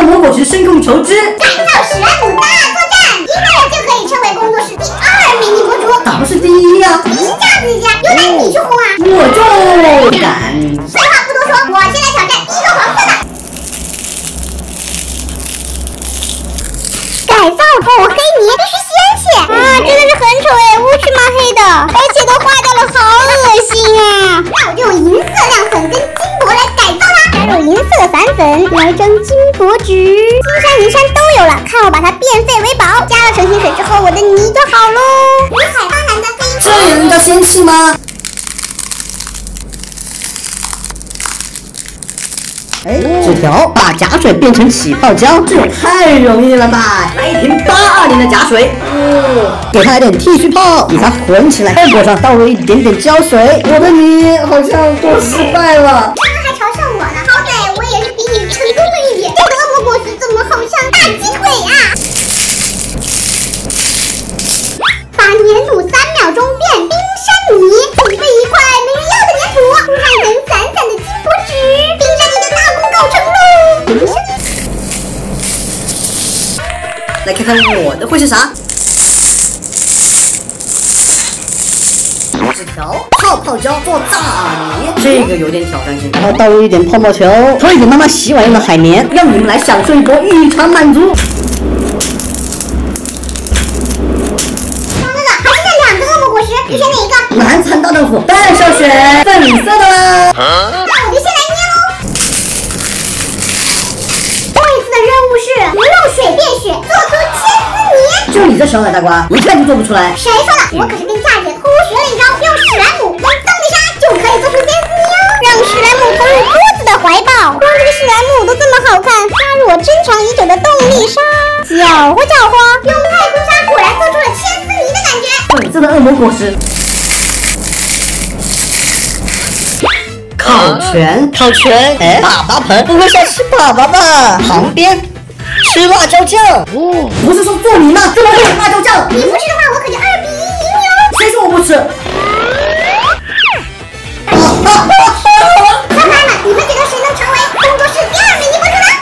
恶魔果实深空求知， 改造史莱姆大作战，一个人就可以成为工作室第2美女博主。 咋不是第1呀？ 你是架子家，有奶你去轰啊！ 我就敢。 废话不多说，我先来挑战第1个黄色的。改造后黑泥必须鲜血啊，真的是很丑哎，乌黢麻黑的，而且都化掉了，好恶心啊！那我就用银色亮粉跟金箔来改造它，加入银色散粉来蒸金箔纸，金山银山都有了，看我把它变废为宝。加了成型水之后，我的泥就好喽。五彩斑斓的黑， 这也能叫仙气吗？哎，纸条把假水变成起泡胶，这也太容易了吧！来一瓶82年的假水，给它来点剃须泡，给它混起来，再裹上倒入一点点胶水。我的泥好像做失败了。 刚刚还嘲笑我呢，好歹我也是比你成功了一点。这个恶魔果实怎么好像大鸡腿啊？把粘土3秒钟变冰山泥，准备一块没人要的粘土，铺上一层散散的金箔纸，冰山泥的大功告成喽！ 来看看我的会是啥？纸条、泡泡胶做大泥，这个有点挑战性。然后倒入一点泡泡球，和一点妈妈洗碗用的海绵，让你们来享受一波异常满足。 你选哪一个？ 蛮残大丈夫，当然是要选粉色的啦。 那我就先来捏喽。这一次的任务是不用水变血，做出千丝泥。 就你这小奶大瓜，一看就做不出来。 谁说的？我可是跟夏姐偷学了一招，用史莱姆跟动力沙就可以做出千丝泥哦。让史莱姆投入鸽子的怀抱，光这个史莱姆都这么好看，加入我珍藏已久的动力沙，搅和搅和，用太空沙果然做出了千丝泥的感觉。 粉色的恶魔果实。烤全，烤全，哎，粑粑盆，不会是要吃粑粑吧？旁边吃辣椒酱，不是说做你吗？怎么会有辣椒酱？ 你不吃的话，我可就2比1赢你哦。 谁说我不吃？